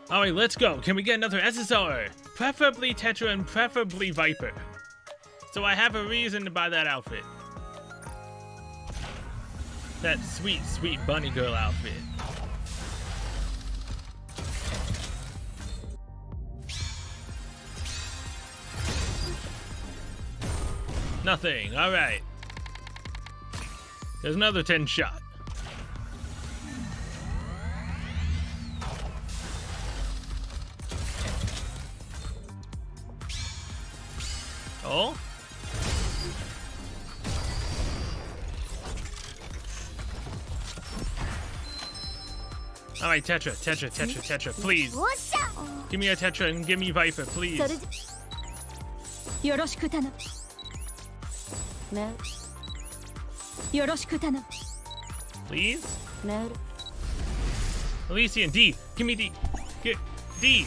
Alright, let's go. Can we get another SSR? Preferably Tetra and preferably Viper. So I have a reason to buy that outfit. That sweet, sweet bunny girl outfit. Nothing. Alright. There's another 10 shot. Oh? Alright, Tetra, please. Give me a Tetra and give me Viper, please. Please? Elysian, D. Give me D. Get D.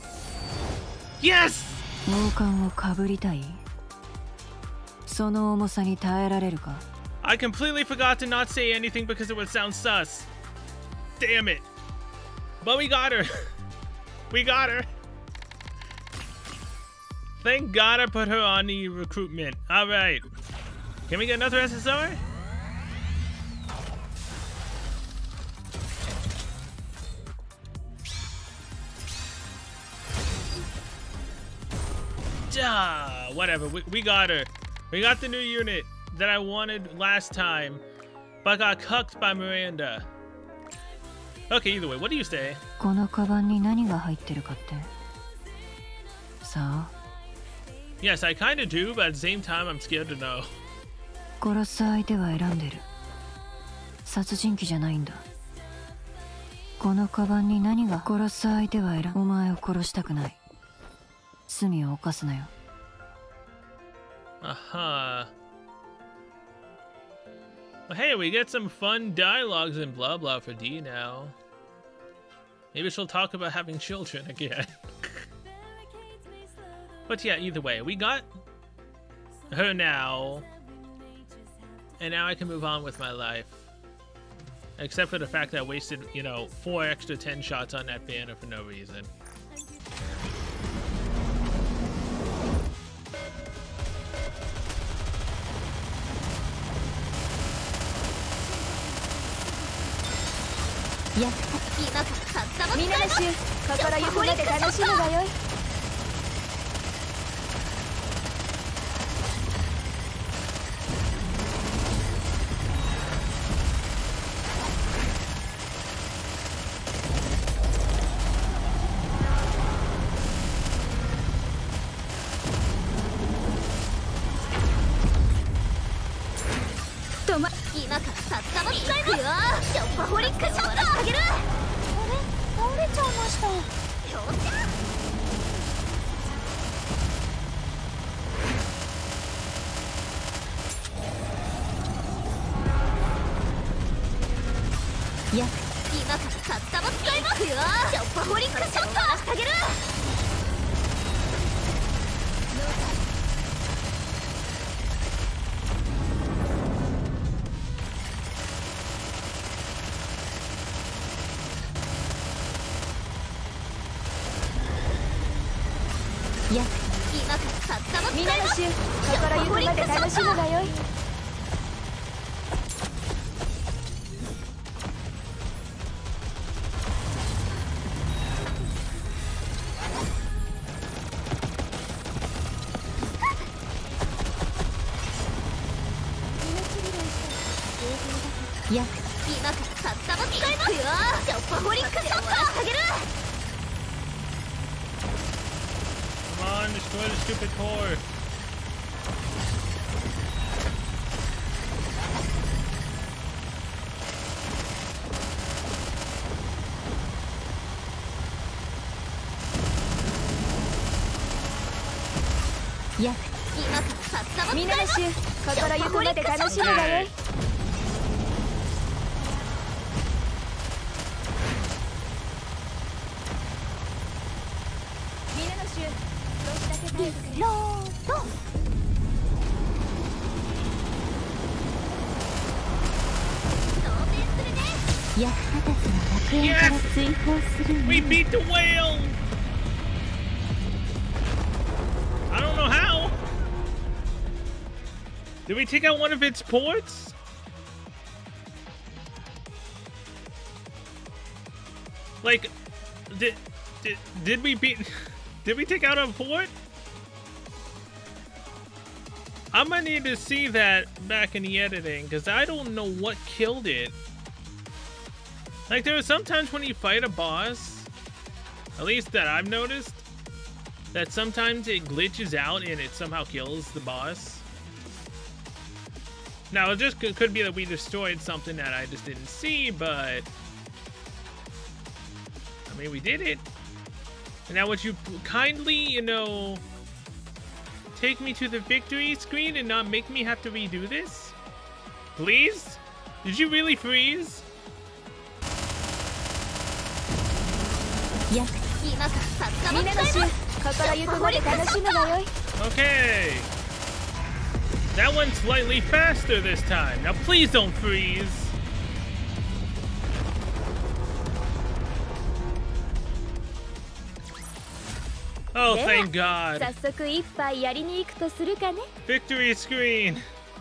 Yes! 王冠をかぶりたい。その重さに耐えられるか。 I completely forgot to not say anything because it would sound sus. Damn it. But we got her. We got her. Thank God I put her on the recruitment. Alright. Can we get another SSR? Whatever, we got her. We got the new unit that I wanted last time, but got cucked by Miranda. Okay, either way, what do you say? このカバンに何が入ってるかって。さあ。 Yes, I kinda do, but at the same time, I'm scared to know. 殺す相手は選んでる。殺人鬼じゃないんだ。このカバンに何が殺す相手は選ん。お前を殺したくない。罪を犯すなよ。 Well, hey, we get some fun dialogues and blah blah for D now. Maybe she'll talk about having children again. But yeah, either way, we got her now. And now I can move on with my life. Except for the fact that I wasted, you know, 4 extra 10 shots on that banner for no reason. Yeah. みんなの衆、心ゆくまで楽しむがよい。今からさっさと使いますよ。ショッパホリックショットあげる。あれ、倒れちゃいました。よっしゃ。 や、 今からさっさと使いますよ。ショッパホリックショットあげる。 や、 今からさっさと使います。 心ゆくまで楽しむがよい。や、 今からさっさと使いますよ。ショッパホリックショットあげる。 Come on, destroy the stupid core. Yeah. 今からさっさと使います。 みんなの衆、心ゆくまで楽しむがよい。 ロード。 役立たずな楽園から追放する We beat the whale! I don't know how. Did we take out one of its ports? Like, did we beat? Did we take out a port? I'm gonna need to see that back in the editing because I don't know what killed it. Like, there are sometimes when you fight a boss, at least that I've noticed, that sometimes it glitches out and it somehow kills the boss. Now, it just could be that we destroyed something that I just didn't see, but I mean, we did it. And now would you kindly, you know, take me to the victory screen and not make me have to redo this? Please? Did you really freeze? Okay. That one's slightly faster this time. Now please don't freeze. Oh, thank God. Victory screen.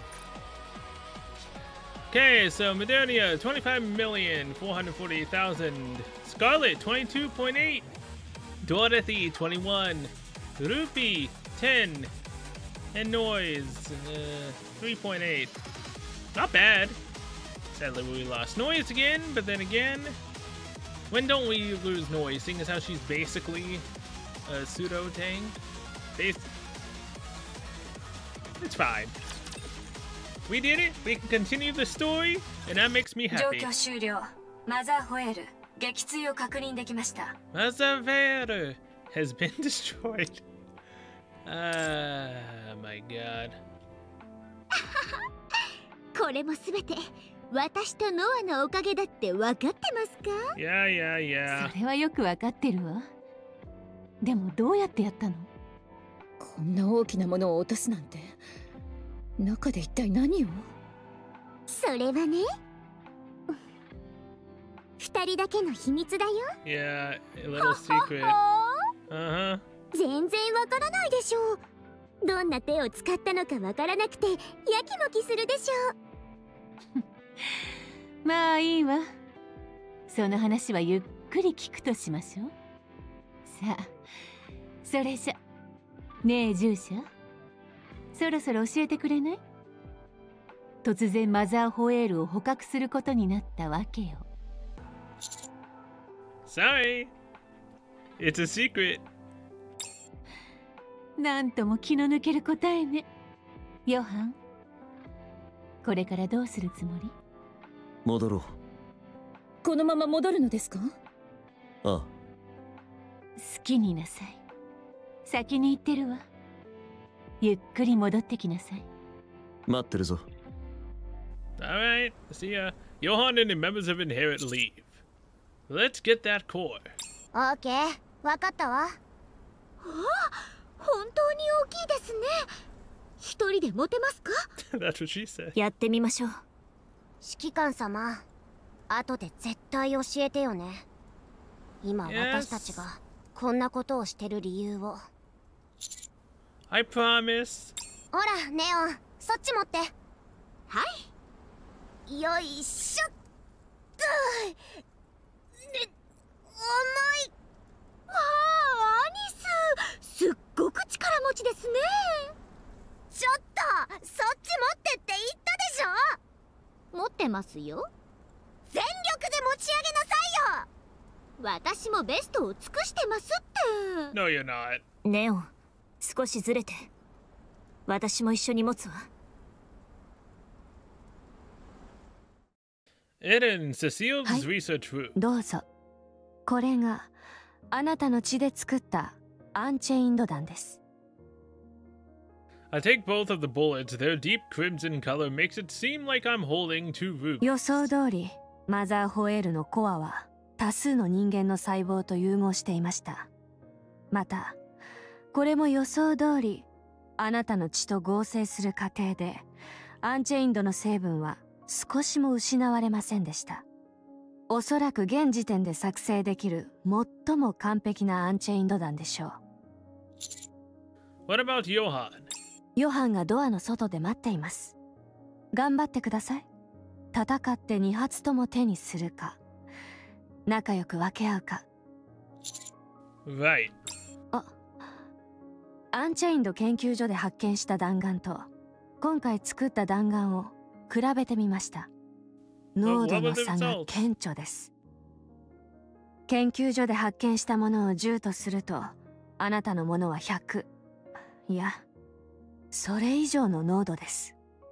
Okay, so Modernia, 25,448,000. Scarlet, 22.8. Dorothy, 21. Rupee, 10. And Noise, 3.8. Not bad. Sadly, we lost Noise again, but then again, when don't we lose Noise, seeing as how she's basically a pseudo tank? It's fine. We did it. We can continue the story, and that makes me happy. Mother Vale has been destroyed. My God. これもすべて私とノアのおかげだって分かってますか？ Yeah. それはよく分かってるわ。でもどうやってやったの？ こんな大きなものを落とすなんて。中で一体何を？ それはね、二人だけの秘密だよ。 Yeah, a little secret. Uh-huh. 全然わからないでしょう。どんな手を使ったのかわからなくてやきもきするでしょう。 まあいいわ。その話はゆっくり聞くとしましょう。さあ、それじゃ。ねえ従者、そろそろ教えてくれない？突然マザーホエールを捕獲することになったわけよ。 Sorry, it's a secret. なんとも気の抜ける答えね。ヨハン、これからどうするつもり？ 戻ろう。 このまま戻るのですか？ ああ。 好きになさい。先に行ってるわ。ゆっくり戻ってきなさい。 待ってるぞ。 Alright, see ya. Johan and the members of Inherit leave. Let's get that core. オーケー、わかったわ。あ、本当に大きいですね。一人で持てますか？ That's what she said. やってみましょう。 指揮官様、後で絶対教えてよね。今私たちがこんなことをしてる理由を。 I promise. ほら、ネオン、そっち持って。はい。よいしょっと。重い。わあ、アニス、すっごく力持ちですね。ちょっと、そっち持ってって言ったでしょ。持ってますよ。全力で持ち上げなさいよ。私もベストを尽くしてますって。 No, you're not. ネオン、少しずれて。私も一緒に持つわ。 Eden, Cecile's research room. どうぞ。これがあなたの血で作ったアンチェインド弾です。 I take both of the bullets. Their deep crimson color makes it seem like I'm holding two roots. 予想通り、マザーホエールのコアは多数の人間の細胞と融合していました。また、これも予想通り、あなたの血と合成する過程で、アンチェインドの成分は少しも失われませんでした。 おそらく現時点で作成できる最も完璧なアンチェインド弾でしょう。 What about Johan? ヨハンがドアの外で待っています。頑張ってください。戦って2発とも手にするか、仲良く分け合うか。 Right. アンチェインド研究所で発見した弾丸と今回作った弾丸を比べてみました。濃度の差が顕著です。研究所で発見したものを10とすると、あなたのものは100、いや、それ以上の濃度です。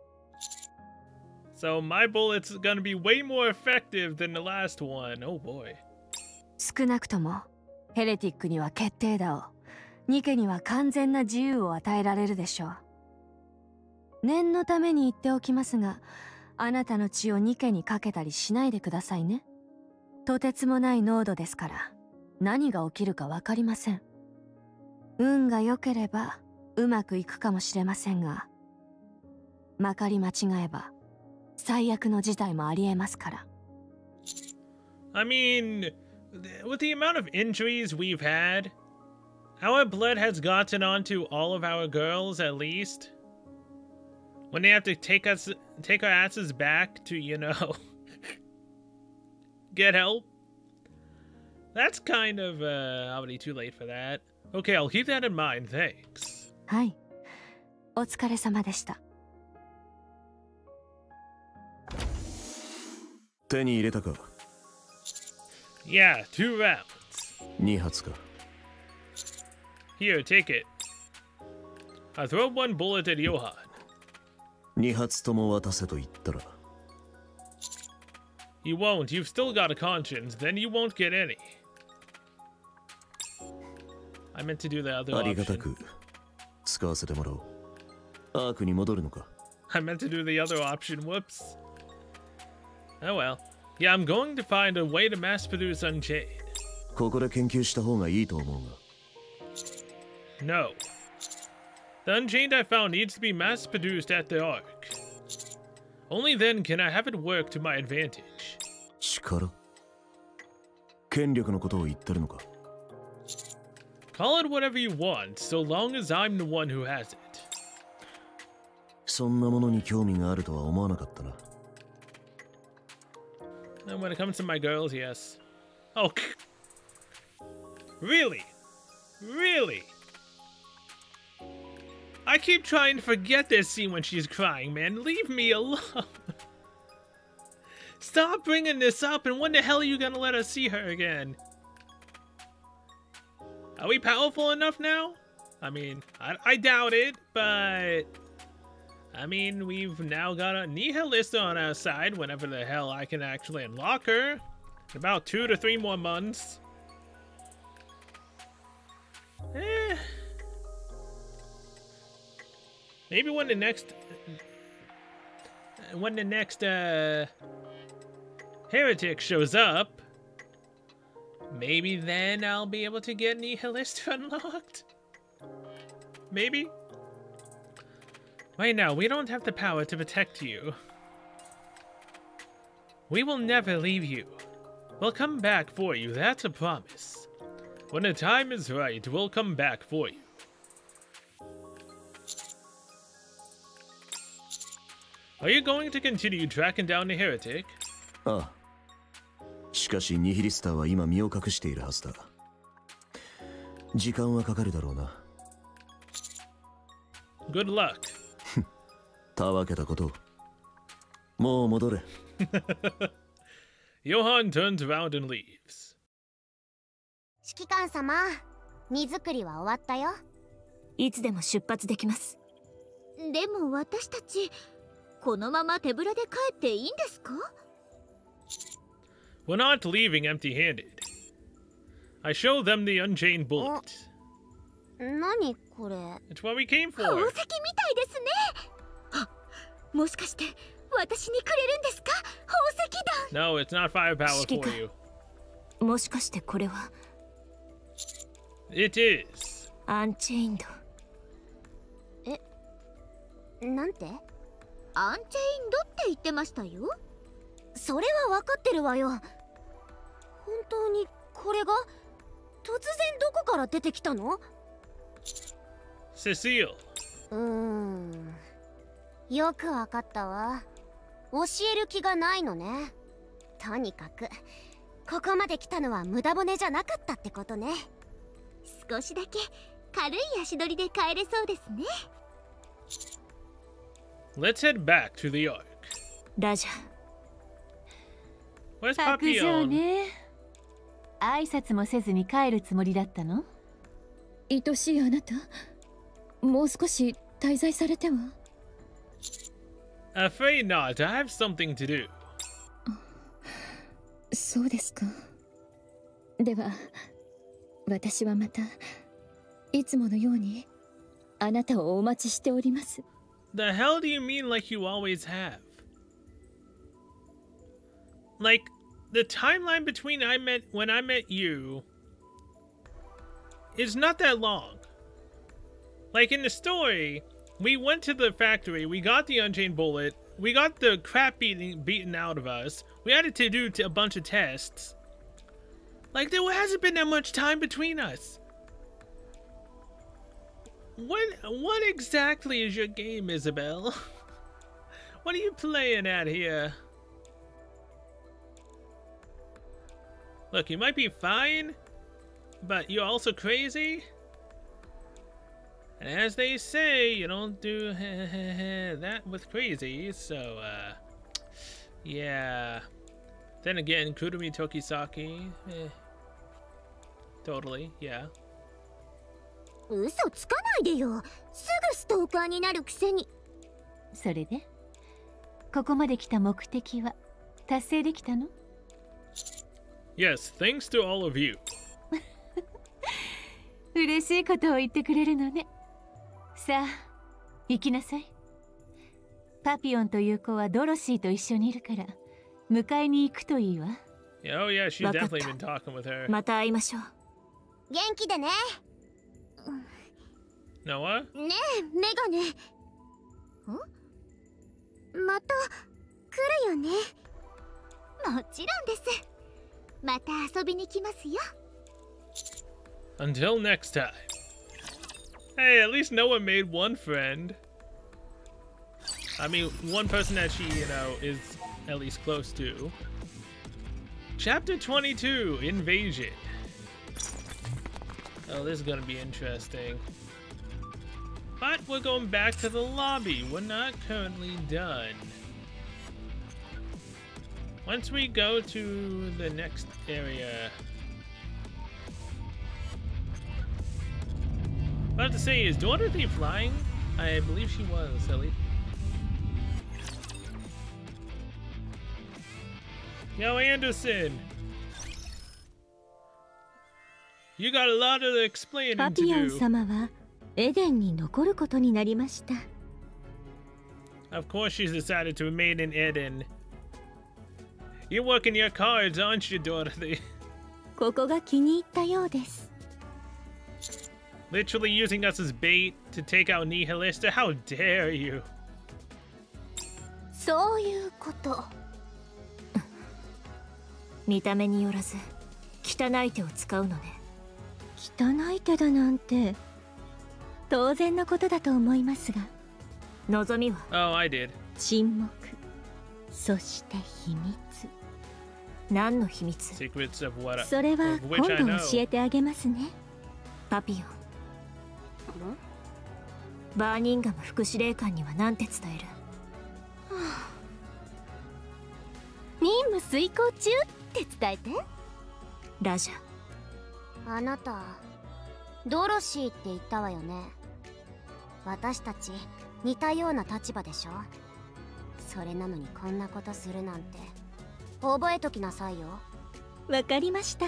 So my bullet's gonna be way more effective than the last one. Oh boy. 少なくともヘレティックには決定打を、ニケには完全な自由を与えられるでしょう。念のために言っておきますが、あなたの血をニケにかけたりしないでくださいね。とてつもない濃度ですから、何が起きるか分かりません。運が良ければうまくいくかもしれませんが、まかり間違えば最悪の事態もありえますから。 I mean, with the amount of injuries we've had, our blood has gotten onto all of our girls at least. When they have to take our asses back to, you know, get help. That's kind of already too late for that. Okay, I'll keep that in mind, thanks. はい、お疲れ様でした。 手に入れたか。 Yeah, 2 rounds. 2発か。 Here, take it. I'll throw 1 bullet at Johan. 2発とも渡せと言ったら。 You won't. You've still got a conscience. Then you won't get any. I meant to do the other ありがた option. く使わせてもらおう。アークに戻るのか。 I meant to do the other option. Whoops. Oh well. Yeah, I'm going to find a way to mass produce Unchained. ここで研究した方がいいと思うが。 No. The Unchained I found needs to be mass produced at the Ark. Only then can I have it work to my advantage. 力？権力のことを言ってるのか。 Call it whatever you want, so long as I'm the one who has it. そんなものに興味があるとは思わなかったな。 And when it comes to my girls, yes. Oh, really? Really? I keep trying to forget this scene when she's crying, man. Leave me alone. Stop bringing this up, and when the hell are you gonna let us see her again? Are we powerful enough now? I mean, I doubt it, but... I mean, we've now got a Nihilista on our side whenever the hell I can actually unlock her. In about 2 to 3 more months. Maybe when the next heretic shows up, maybe then I'll be able to get Nihilista unlocked. Maybe. Right now, we don't have the power to protect you. We will never leave you. We'll come back for you, that's a promise. When the time is right, we'll come back for you. Are you going to continue tracking down the heretic? ああ。しかしニヒリスターは今身を隠しているはずだ。時間はかかるだろうな。 Good luck. たわけたこと。もう戻れ。 Johan turns around and leaves. 指揮官様、荷造りは終わったよ。 いつでも出発できます。 でも私たち、このまま手ぶらで帰っていいんですか？ We're not leaving empty-handed. I show them the unchained bullet. 何これ？ It's what we came 宝 for. 石みたいですね。あ、もしかして私にくれるんですか？宝石弾。 No, it's not firepower for you. もしかしてこれは It is. アンチェインド。 なんて？アンチェインドって言ってましたよ。それは分かってるわよ。 当にこれが突然どこから出てきたの？ Cecile. よくわかったわ。教える気がないのね。とにかくここまで来たのは無駄骨じゃなかったってことね。少しだけ軽い足取りで帰れそうですね。 Let's head back to the Ark. ラジャ Where's 白状 Papillon? ね。挨拶もせずに帰るつもりだったの？ 愛しいあなた、もう少し滞在されては。 Afraid not. I have something to do. そうですか。では私はまたいつものようにあなたをお待ちしております。 The hell do you mean like you always have? Like, the timeline between when I met you is not that long. Like in the story, we went to the factory, we got the Unchained Bullet, we got the crap beaten out of us, we had to do a bunch of tests. Like, there hasn't been that much time between us. What exactly is your game, Isabel? What are you playing at here? Look, you might be fine, but you're also crazy. And as they say, you don't do that with crazy, so, yeah. Then again, Kurumi Tokisaki, totally, yeah. 嘘つかないでよ。すぐストーカーになるくせに。 それでここまで来た目的は達成できたの？ Yes, thanks to all of you. 嬉しいことを言ってくれるのね。さあ、行きなさい。パピオンという子はドロシーと一緒にいるから迎えに行くといいわ。 Oh yeah, she's わかった。 definitely been talking with her. また会いましょう。 元気でね。 Noah? ねえ、メガネ。また来るよね。もちろんです。また遊びに来ますよ。 Until next time. Hey, at least Noah made one friend. I mean, one person that she, is at least close to. Chapter 22, Invasion. Oh, this is gonna be interesting. But we're going back to the lobby. We're not currently done. Once we go to the next area... About to say, is Dorothy flying? I believe she was, Ellie. Yo, Anderson! You got a lot of explaining パ to ピオン do. 様はエデンに残ることになりました。 Of course she's decided to remain in Eden. You're working your cards, aren't you, Dorothy? ここが気に入ったようです。 Literally using us as bait to take out Nihilista? How dare you? そういうこと。見た目によらず汚い手を使うのね。汚い手だなんて当然のことだと思いますが、望みは Oh, I did. 沈黙、そして秘密。何の秘密？ Secrets of what? それは of 今 which I 度 know. 教えてあげますね。パピオン。バーニンガム副司令官には何て伝える？任務遂行中って伝えて。ラジャ。 あなた、ドロシーって言ったわよね。私たち似たような立場でしょ。それなのにこんなことするなんて覚えときなさいよ。 わかりました。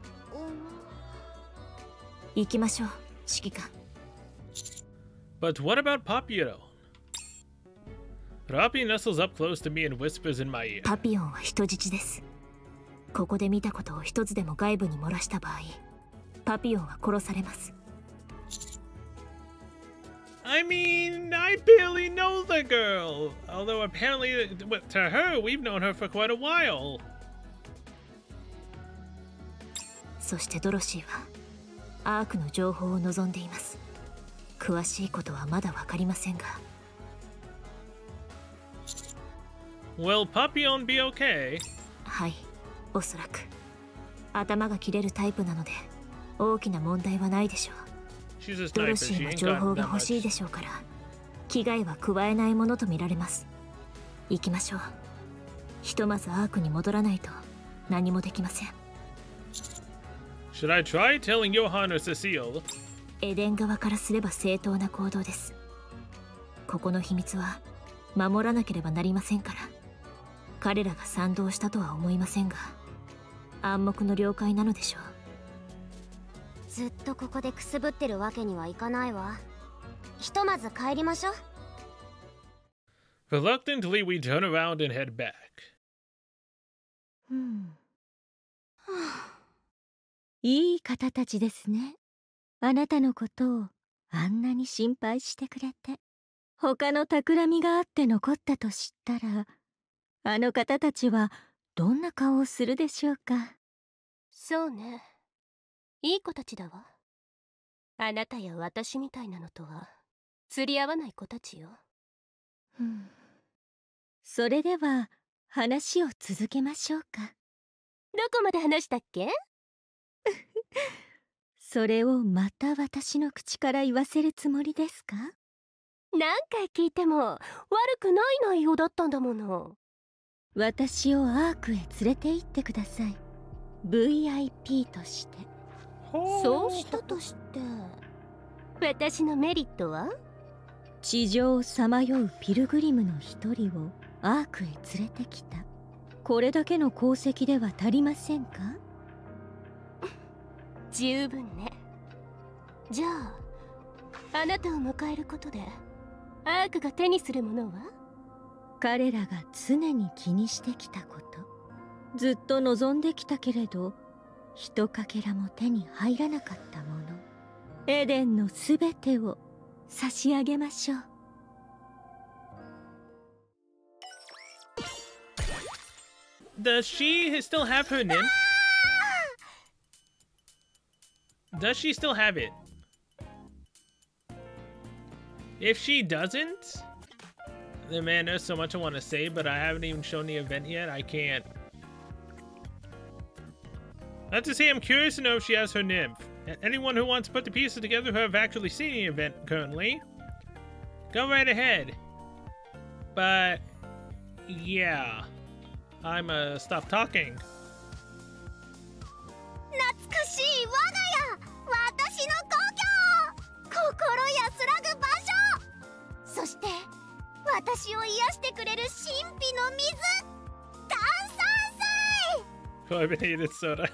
行きましょう、指揮官。 But what about Papillon? Rapi nestles up close to me and whispers in my ear. パピオンは人質です。ここで見たことを一つでも外部に漏らした場合、パピオンは殺されます。 I mean, I barely know the girl. Although apparently, to her, we've known her for quite a while. そしてドロシーはアークの情報を望んでいます。詳しいことはまだわかりませんが。 Will Papillon be okay? はい、おそらく頭が切れるタイプなので大きな問題はないでしょう。 She's a ドロ sniper. シ She ーの ain't 情 got 報 that が欲しい much. でしょうから危害は加えないものとみられます。行きましょう。ひとまずアークに戻らないと何もできません。 Should I try telling Johan or Cecile? エデン側からすれば正当な行動です。ここの秘密は守らなければなりませんから。彼らが賛同したとは思いませんが暗黙の了解なのでしょう。 ずっとここでくすぶってるわけにはいかないわ。ひとまず帰りましょう。 Reluctantly, we turn around and head back. いい方たちですね。あなたのことをあんなに心配してくれて。他の企みがあって残ったと知ったら、あの方たちはどんな顔をするでしょうか。 そうね。いい子たちだわ。あなたや私みたいなのとは釣り合わない子たちよ。 それでは話を続けましょうか。 どこまで話したっけ？ それをまた私の口から言わせるつもりですか？ 何回聞いても悪くない内容だったんだもの。 私をアークへ連れて行ってください。 VIP として。 そうしたとして私のメリットは？ 地上をさまようピルグリムの一人をアークへ連れてきた。これだけの功績では足りませんか？ 十分ね。じゃああなたを迎えることでアークが手にするものは？ 彼らが常に気にしてきたこと、ずっと望んできたけれどひとかけらも手に入らなかったもの、エデンのすべてを差し上げましょう。 Does she still have her nymph? Does she still have it? If she doesn't, then man, there's so much I want to say, but I haven't even shown the event yet. I can't. I have to say, I'm curious to know if she has her nymph. And anyone who wants to put the pieces together who have actually seen the event currently, go right ahead. But yeah, I'm stop talking. 懐かしい我が家、私の故郷、心安らぐ場所、そして私を癒してくれる神秘の水、炭酸水。 Carbonated soda.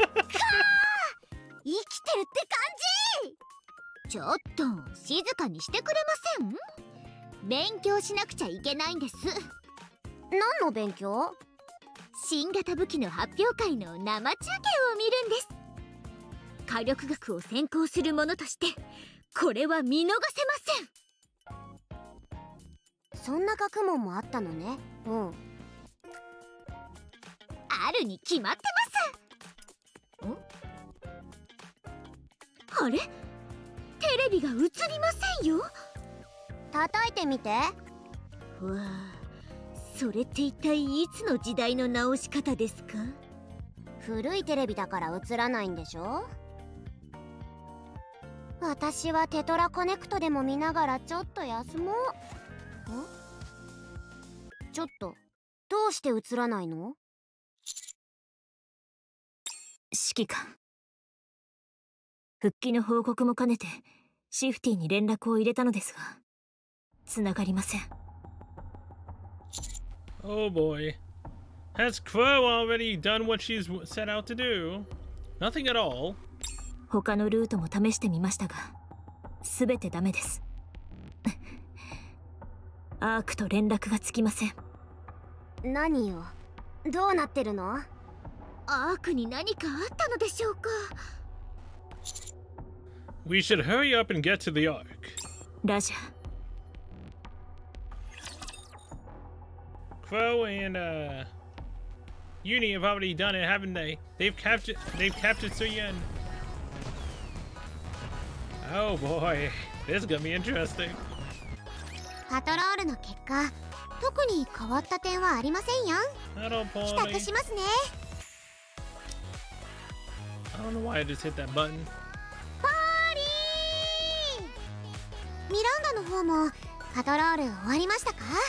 生きてるって感じ。ちょっと静かにしてくれません？勉強しなくちゃいけないんです。何の勉強？新型武器の発表会の生中継を見るんです。火力学を専攻する者としてこれは見逃せません。そんな学問もあったのね。うん、あるに決まってます。あれ？テレビが映りませんよ。叩いてみて。わあ、それって一体いつの時代の直し方ですか？古いテレビだから映らないんでしょ。私はテトラコネクトでも見ながらちょっと休もう。ちょっとどうして映らないの？ 指揮官、復帰の報告も兼ねてシフティに連絡を入れたのですが繋がりません。 Oh boy. Has Crow already done what she's set out to do? Nothing at all. 他のルートも試してみましたが全てダメです。アークと連絡がつきません。 何よ、どうなってるの？アークに何かあったのでしょうか？ We should hurry up and get to the Ark. ラジャー。 Crow and Uni have already done it, haven't they? They've captured Suyen. Oh boy, this is gonna be interesting. パトロールの結果、特に変わった点はありませんよ。帰宅しますね。 I don't know why I just hit that button. パーリー！ミランダの方もパトロール終わりましたか？はい、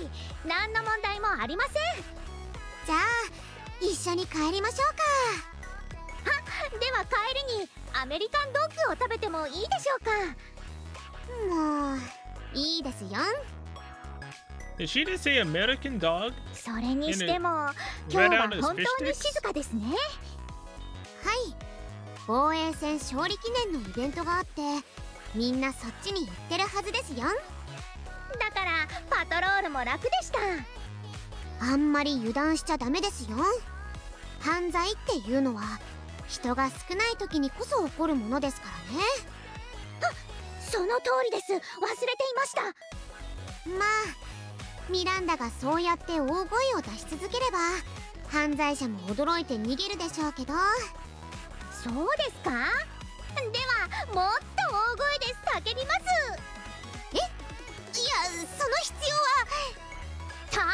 何の問題もありません。じゃあ一緒に帰りましょうか。では帰りにアメリカンドッグを食べてもいいでしょうか。もういいですよ。 Did she just say American dog? それにしても今日は本当に静かですね。はい、防衛戦勝利記念のイベントがあってみんなそっちに行ってるはずですよ。だからパトロールも楽でした。あんまり油断しちゃダメですよ。犯罪っていうのは人が少ない時にこそ起こるものですからね。その通りです。忘れていました。まあミランダがそうやって大声を出し続ければ犯罪者も驚いて逃げるでしょうけど。そうですか？ではもっと大声で叫びます。いや、その必要は。とりゃ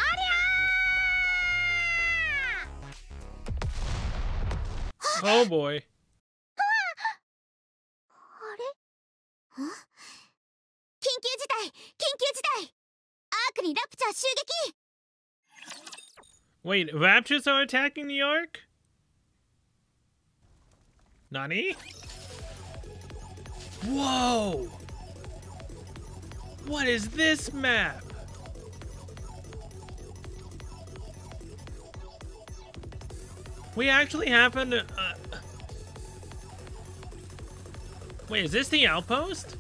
ー！ Oh boy。 あれ？緊急事態！緊急事態！アークにラプチャー襲撃！ Wait, Raptors are attacking the Ark? Nani? Whoa! What is this map? We actually happened to... Wait, is this the outpost?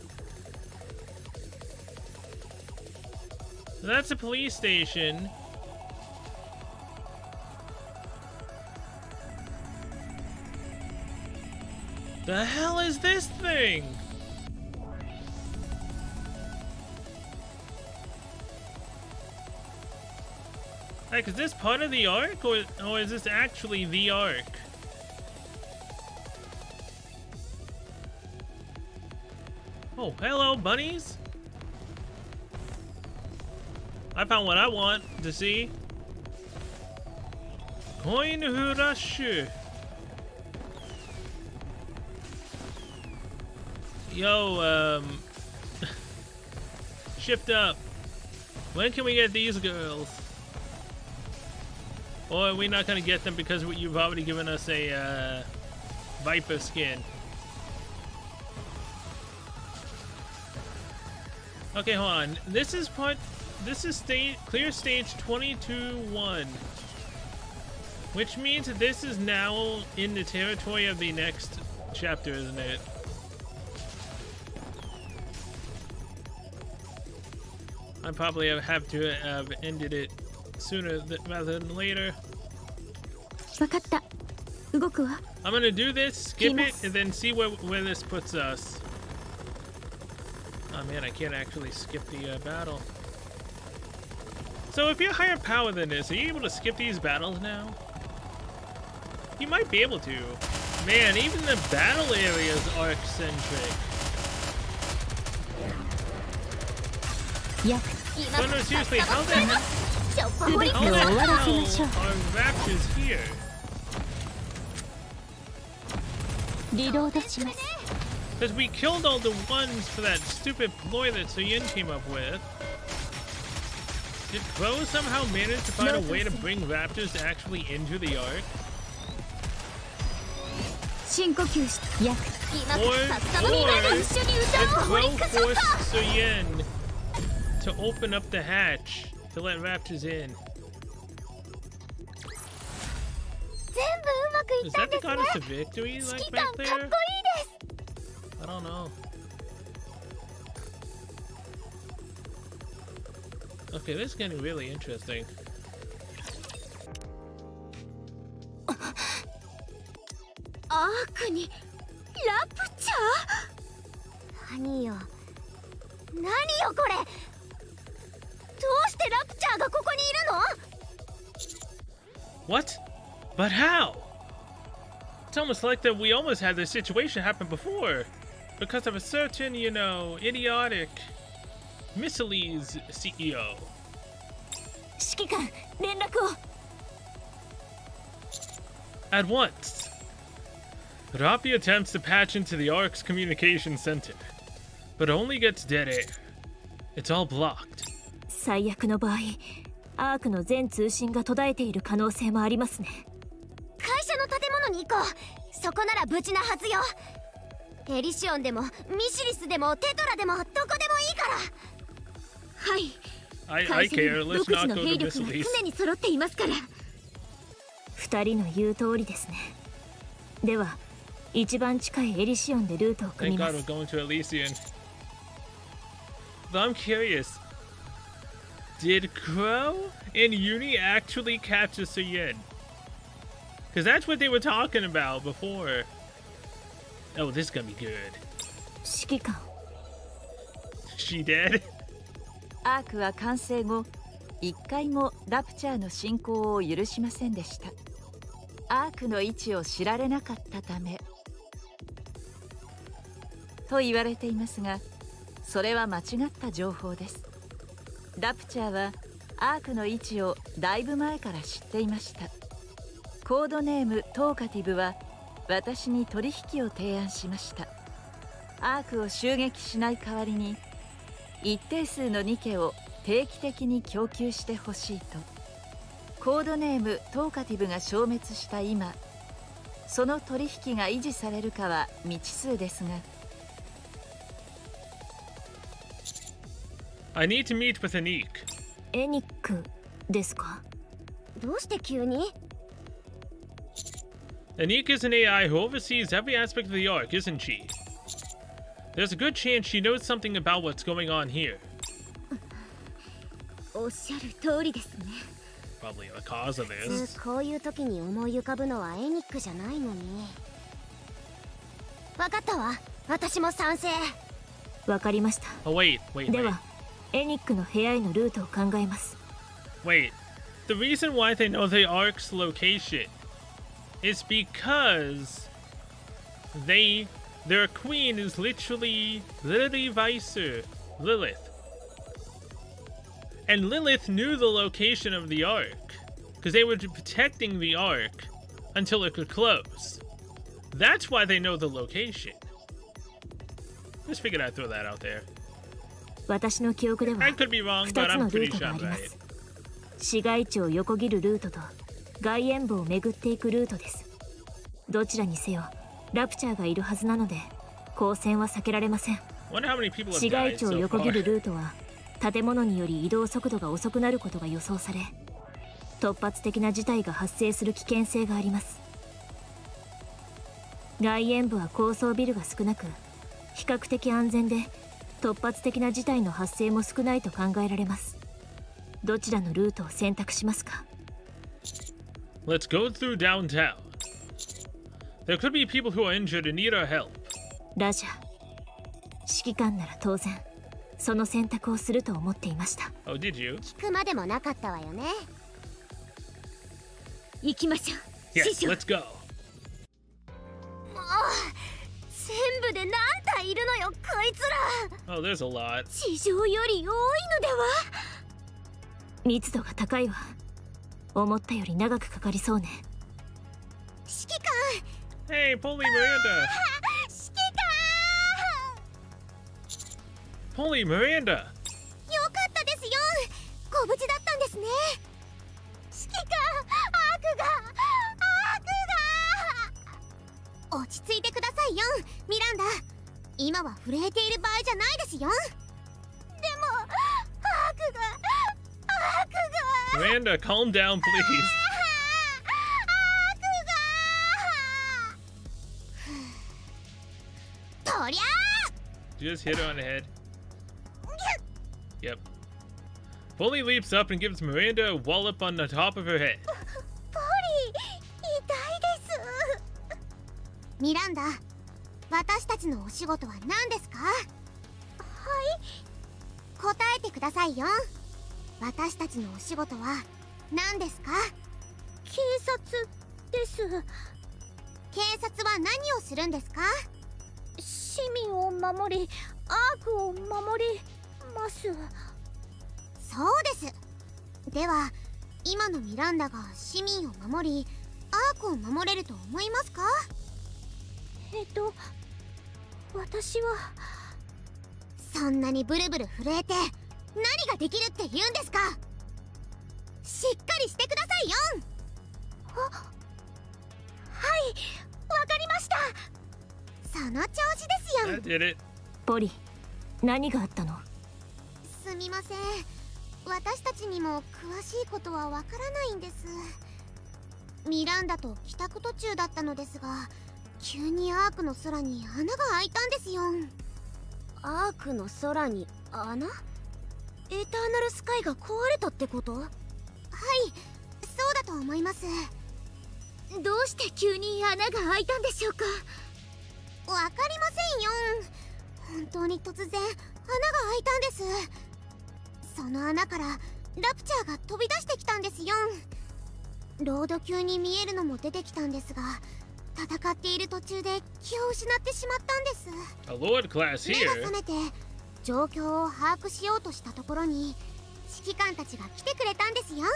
That's a police station. The hell is this thing? Like, is this part of the Ark, or is this actually the Ark? Oh, hello, bunnies. I found what I want to see. Coin Rush. Yo, shift up. When can we get these girls? Or are we not gonna get them because you've already given us a Viper skin? Okay, hold on. This is clear stage 22-1. Which means that this is now in the territory of the next chapter, isn't it? I probably have to have ended it sooner rather than later. I'm gonna do this, skip it, and then see where this puts us. Oh man, I can't actually skip the battle. So if you're higher power than this, are you able to skip these battles now? You might be able to. Man, even the battle areas are eccentric. So no, seriously, how the hell are Raptors here? Because we killed all the ones for that stupid ploy that Suyen came up with. Did Crow somehow manage to find a way to bring Raptors actually into the Ark? Or did Crow force Suyen to open up the hatch to let Raptors in? Is that the goddess of victory, like, back there? I don't know. Okay, this is getting really interesting. Arkにラプチャー？何よこれ。どうしてラプチャーがここにいるの？ What? But how? It's almost like that we almost had this situation happen before. Because of a certain, you know, idiotic Missiles CEO. 指揮官、連絡を。 At once. Rapi attempts to patch into the Ark's communication center, but only gets dead air. It's all blocked. 最悪の場合、アークの全通信が途絶えている可能性もありますね。 会社の建物に行こう。そこなら無事なはずよ。エリシオンでもミシリスでもテトラでもどこでもいいから。はい。会社には独自の兵力が常に揃っていますから。 2人の言う通りですね。では一番近いエリシオンでルートを組みます。 Thank God we're going to Elysian. Though I'm curious, did Crow and Uni actually capture Suyin? Because that's what they were talking about before. Oh, this is gonna be good. 指揮官。 She dead? アークは完成後、一回もラプチャーの進行を許しませんでした。アークの位置を知られなかったためと言われていますが、それは間違った情報です。ラプチャーはアークの位置をだいぶ前から知っていました。コードネームトーカティブは私に取引を提案しました。アークを襲撃しない代わりに一定数のニケを定期的に供給してほしいと。コードネームトーカティブが消滅した今、その取引が維持されるかは未知数ですが。 I need to meet with Anik. エニックですか？ どうして急に？ Anik is an AI who oversees every aspect of the Ark, isn't she? There's a good chance she knows something about what's going on here. おっしゃる通りですね。 Probably the cause of this. こういう時に思い浮かぶのはエニックじゃないのに。わかったわ。私も賛成。 わかりました。 Oh wait, wait, で wait. は、エニックの部屋へのルートを考えます。 Wait. The reason why they know the Ark's location is because their queen is literally Vicer, Lilith. And Lilith knew the location of the Ark because they were protecting the Ark until it could close. That's why they know the location. Just figured I'd throw that out there. 私の記憶では I could be wrong, 2 but つ I'm のル pretty ートが sure あ I'm りま right. す。市街地を横切るルートと外縁部を巡っていくルートです。どちらにせよラプチャーがいるはずなので交戦は避けられません。 Wonder how many people have 市街 died 地を so 横切る far. ルートは建物により移動速度が遅くなることが予想され、突発的な事態が発生する危険性があります。外縁部は高層ビルが少なく比較的安全で突発的な事態の発生も少ないと考えられます。どちらのルートを選択しますか？ Let's go through downtown. There could be people who are injured and need our help. ラジャー、指揮官なら当然その選択をすると思っていました。 Oh, did you? 聞くまでもなかったわよね。行きましょう。 Yes, 師匠。 let's go. もう全部で何体いるのよこいつら。 Oh, there's a lot. 地上より多いのでは？ 密度が高いわ。思ったより長くかかりそうね。 指揮官。 Hey, Polly Miranda. 指揮官。 Polly Miranda. よかったですよ。ご無事だったんですね。指揮官、アークが落ち着いてくださいよ、ミランダ。今は震えている場合じゃないですよ。でもアークが Miranda, calm down, please. とりゃ Did you just hit her on the head? Yep. Polly leaps up and gives Miranda a wallop on the top of her head. ポリ痛いです。ミランダ、私たちのお仕事は何ですか？はい、答えてくださいよ。私たちのお仕事は何ですか？ 警察です。警察は何をするんですか？市民を守り、アークを守ります。そうです。では今のミランダが市民を守りアークを守れると思いますか？私は。そんなにブルブル震えて何ができるって言うんですか？しっかりしてくださいよ。はい、わかりました。その調子ですよ。 ポリ、何があったの？ すみません、私たちにも詳しいことはわからないんです。ミランダと帰宅途中だったのですが、急にアークの空に穴が開いたんですよ。アークの空に穴？エターナルスカイが壊れたってこと？はい、そうだと思います。どうして急に穴が開いたんでしょうか？わかりませんよ。本当に突然穴が開いたんです。その穴からラプチャーが飛び出してきたんですよ。ロード級に見えるのも出てきたんですが、戦っている途中で気を失ってしまったんです。目が覚めて状況を把握しようとしたところに指揮官たちが来てくれたんですよ。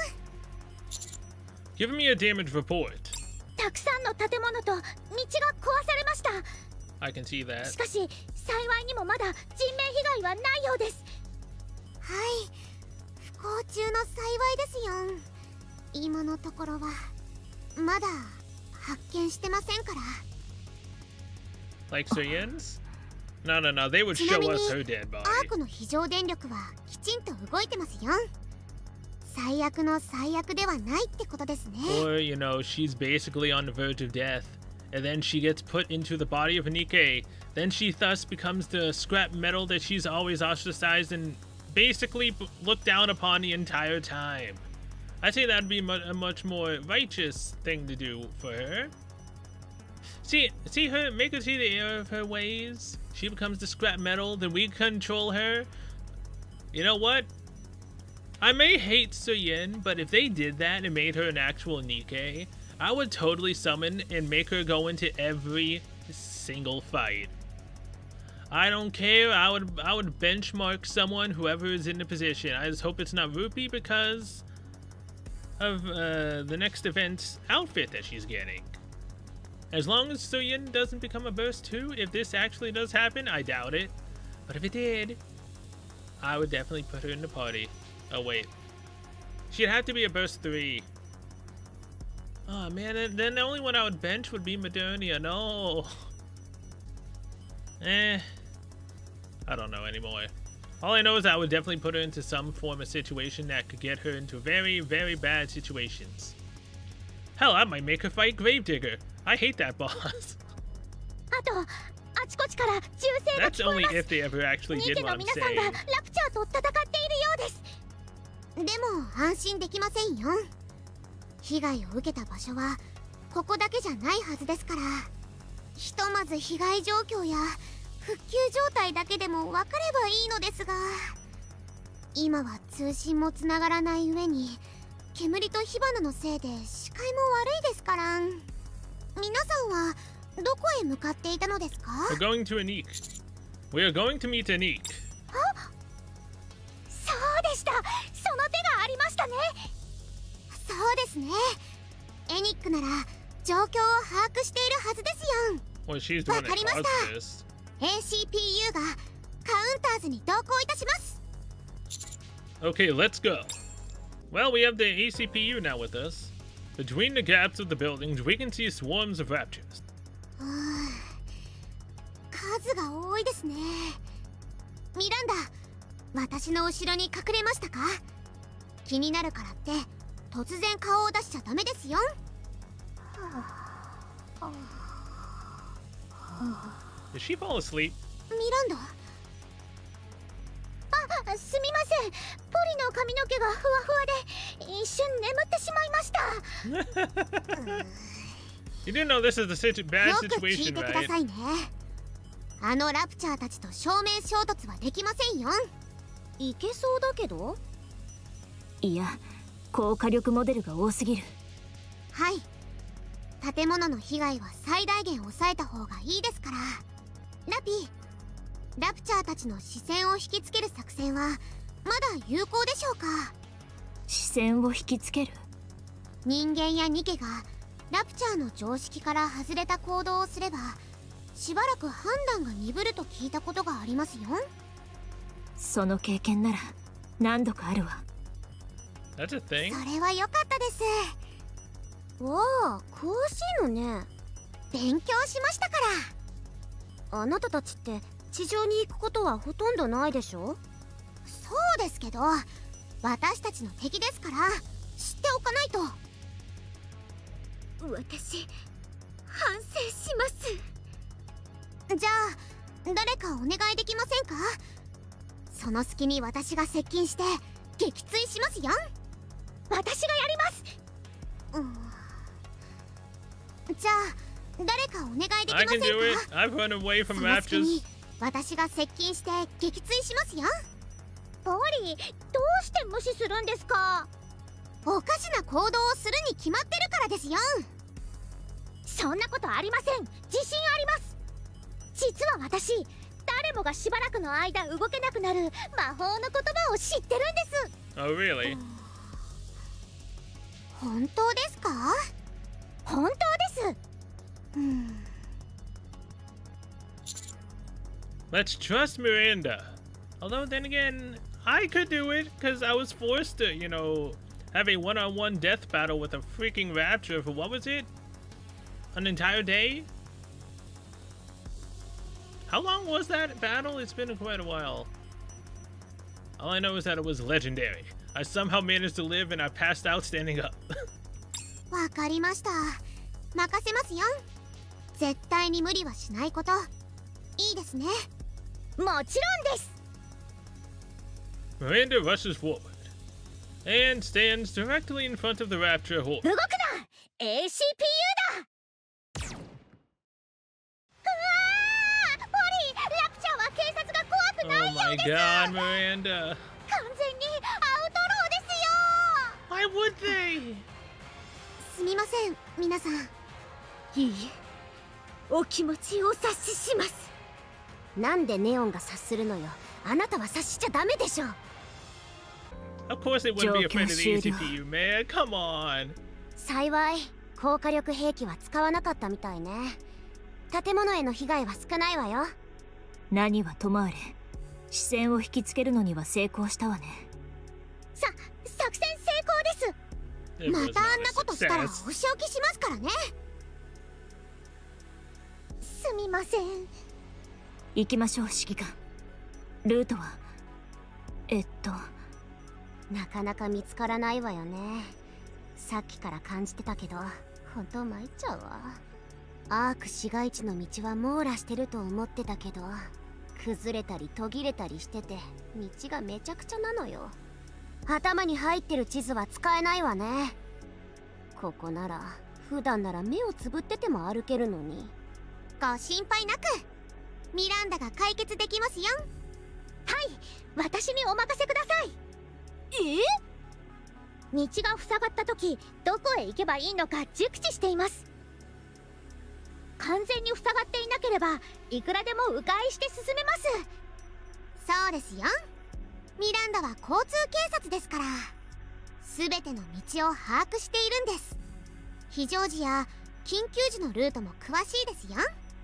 Give me a damage report. たくさんの建物と道が壊されました。 I can see that. しかし幸いにもまだ人命被害はないようです。はい、不幸中の幸いですよ。今のところはまだ発見してませんから。 Like Suyens? No, they would show us her dead body. アークの非常電力はきちんと動いてますよ。最悪の最悪ではないってことですね。 Or, you know, she's basically on the verge of death, and then she gets put into the body of Nikke. Then she thus becomes the scrap metal that she's always ostracized and basically looked down upon the entire time. I think that'd be a much more righteous thing to do for her. See her, make her see the error of her ways. She becomes the scrap metal, then we control her. You know what? I may hate Suyin, but if they did that and made her an actual Nikke, I would totally summon and make her go into every single fight. I don't care. I would benchmark someone, whoever is in the position. I just hope it's not Rupee because of the next event's outfit that she's getting. As long as Suyin doesn't become a burst 2, if this actually does happen, I doubt it. But if it did, I would definitely put her in the party. Oh wait, she'd have to be a burst 3. Oh man, then the only one I would bench would be Modernia. No. I don't know anymore. All I know is I would definitely put her into some form of situation that could get her into very, very bad situations. Hell, I might make her fight Gravedigger. I hate that boss. That's only if they ever actually did what I'm saying. でも安心できませんよ。被害を受けた場所はここだけじゃないはずですから、ひとまず被害状況や復旧状態だけでも分かればいいのですが、今は通信もつながらない上に煙と火花のせいで視界も悪いですから。皆さんはどこへ向かっていたのですか？ We're going to Aniq. We are going to meet Aniq. そうでした。その手がありましたね。そうですね。エニックなら状況を把握しているはずですよ。 Well, she's the one that caused this. ACPU がカウンターズに同行いたします。 Okay, let's go. Well, we have the ACPU now with us. Between the gaps of the buildings, we can see swarms of raptors. 数が多いですね。ミランダ、私の後ろに隠れましたか？気になるからって突然顔を出しちゃダメですよ。 Did she fall asleep? ミランダ？すみません。ポリの髪の毛がふわふわで一瞬眠ってしまいました。 You didn't know this is a bad よく聞い situation, てくだ right? さいね。あのラプチャーたちと正面衝突はできませんよ。いけそうだけど。 いや、高火力モデルが多すぎる。 はい。建物の被害は最大限抑えた方がいいですから。ラピー、ラプチャーたちの視線を引きつける作戦はまだ有効でしょうか？ 視線を引きつける？ 人間やニケがラプチャーの常識から外れた行動をすればしばらく判断が鈍ると聞いたことがありますよ。 その経験なら何度かあるわ。 That's a thing. それは良かったです。おお、詳しいのね。勉強しましたから。あなたたちって地上に行くことはほとんどないでしょ？そうですけど、私たちの敵ですから知っておかないと。 私、反省します。 じゃあ誰かお願いできませんか？その隙に私が接近して撃墜しますよ。私がやります。じゃあ誰かお願いできませんか？ I've run away from その隙 raptors. に私が接近して撃墜しますよ。ポリー、どうして無視するんですか？おかしな行動をするに決まってるからですよ。そんなことありません。自信あります。実は私、誰もがしばらくの間動けなくなる魔法の言葉を知ってるんです。 Oh, really? 本当ですか？本当です。 Let's trust Miranda. Although then again, I could do it because I was forced to, have a one-on-one death battle with a freaking raptor for what was it? An entire day? How long was that battle? It's been quite a while. All I know is that it was legendary. I somehow managed to live and I passed out standing up. わかりました。任せますよ。絶対に無理はしないこと。いいですね。もちろんです。 Miranda rushes forward and stands directly in front of the raptor horde. 動くな ACPU だ。ポリー、ラプチャーは警察が怖くないようです。 Oh my god, Miranda. 完全にアウトローですよ。 Why would they? すみません、皆さん。 いいえ、お気持ちお察しします。 なんでネオンが察するのよ。あなたは察しちゃダメでしょ。 Of course they wouldn't be afraid of the ACPU, man. Come on. 幸い、高火力兵器は使わなかったみたいね。建物への被害は少ないわよ。 何はともあれ、視線を引きつけるのには成功したわね。 作戦成功です。またあんなことしたらお仕置きしますからね。すみません。 行きましょう、指揮官。ルートはなかなか見つからないわよね。さっきから感じてたけど、本当参っちゃうわ。アーク市街地の道は網羅してると思ってたけど、崩れたり途切れたりしてて道がめちゃくちゃなのよ。頭に入ってる地図は使えないわね。ここなら普段なら目をつぶってても歩けるのに。ご心配なく、ミランダが解決できますよ。はい、私にお任せください。道が塞がった時、どこへ行けばいいのか熟知しています。完全に塞がっていなければいくらでも迂回して進めます。そうですよ。ミランダは交通警察ですから、全ての道を把握しているんです。非常時や緊急時のルートも詳しいですよ。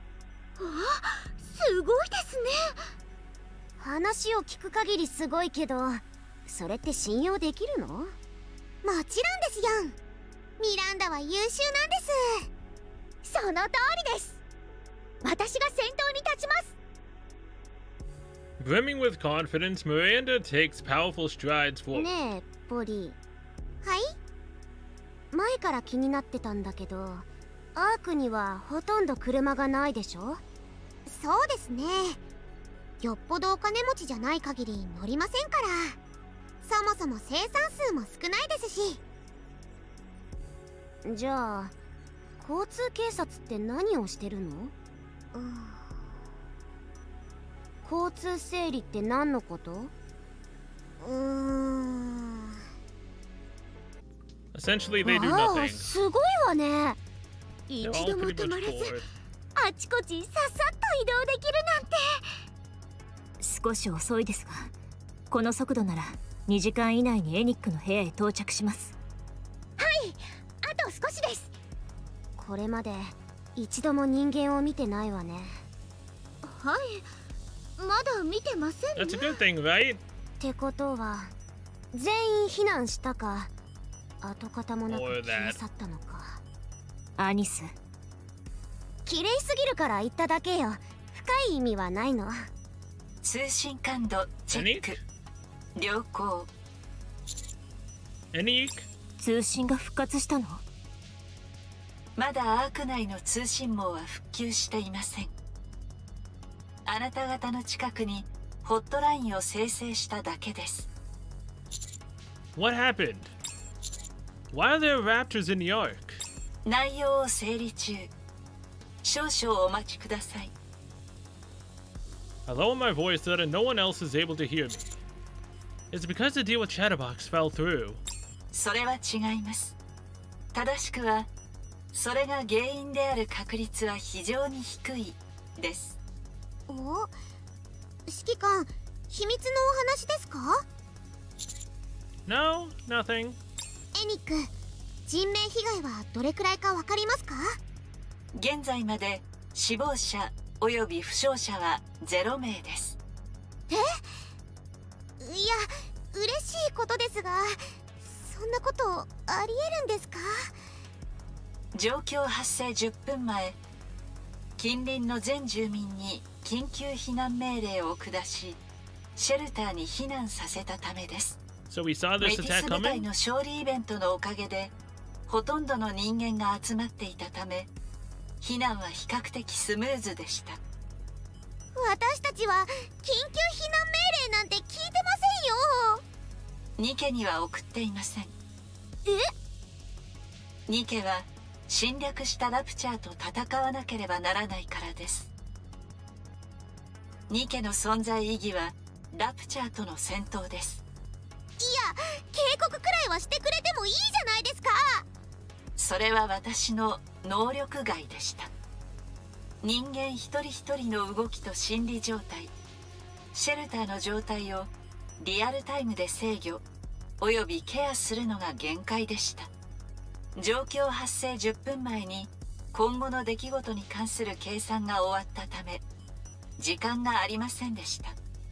すごいですね。話を聞く限りすごいけど、それって信用できるの？もちろんですよ。ミランダは優秀なんです。その通りです。私が先頭に立ちます。 Brimming with confidence, Miranda takes powerful strides forward. ねえ、ポリー。はい？前から気になってたんだけど、アークにはほとんど車がないでしょ？そうですね。よっぽどお金持ちじゃない限り乗りませんから。そもそも生産数も少ないですし。じゃあ交通警察って何をしてるの？交通整理って何のこと？ Essentially, they do nothing. すごいわね。一 They're 度 all も pretty 止ま much らず bored. あちこちさっさっと移動できるなんて。 少し遅いですが、この速度なら2時間以内にエニックの部屋へ到着します。 はい、あと少しです。これまで一度も人間を見てないわね。はい、まだ見てませんね。 That's a good thing, right? ってことは全員避難したか跡形もなく Or 消え that. 去ったのか。 アニス、 綺麗すぎるから言っただけよ。深い意味はないの。 通信感度チェック。良好。 Enik? 通信が復活したの？ まだアーク内の通信網は復旧していません。あなた方の近くにホットラインを生成しただけです。 What happened? Why are there raptors in the Ark? 内容を整理中。少々お待ちください。 I lower my voice so that no one else is able to hear me. It's because the deal with Chatterbox fell through. それは違います。正しくは、それが原因である確率は非常に低いです。 お、指揮官、秘密のお話ですか？ No, nothing. エニック、人命被害はどれくらいかわかりますか？ 現在まで死亡者および負傷者は0名です。 え？いや、嬉しいことですが、そんなことありえるんですか？ 状況発生10分前、近隣の全住民に緊急避難命令を下し、シェルターに避難させたためです。 So we saw メ this ティ attack ス部隊 coming? の勝利イベントのおかげで、ほとんどの人間が集まっていたため、避難は比較的スムーズでした。 私たちは緊急避難命令なんて聞いてませんよ。 ニケには送っていません。 え？ ニケは侵略したラプチャーと戦わなければならないからです。ニケの存在意義はラプチャーとの戦闘です。 いや、警告くらいはしてくれてもいいじゃないですか。 それは私の能力外でした。人間一人一人の動きと心理状態、シェルターの状態をリアルタイムで制御およびケアするのが限界でした。状況発生10分前に今後の出来事に関する計算が終わったため、時間がありませんでした。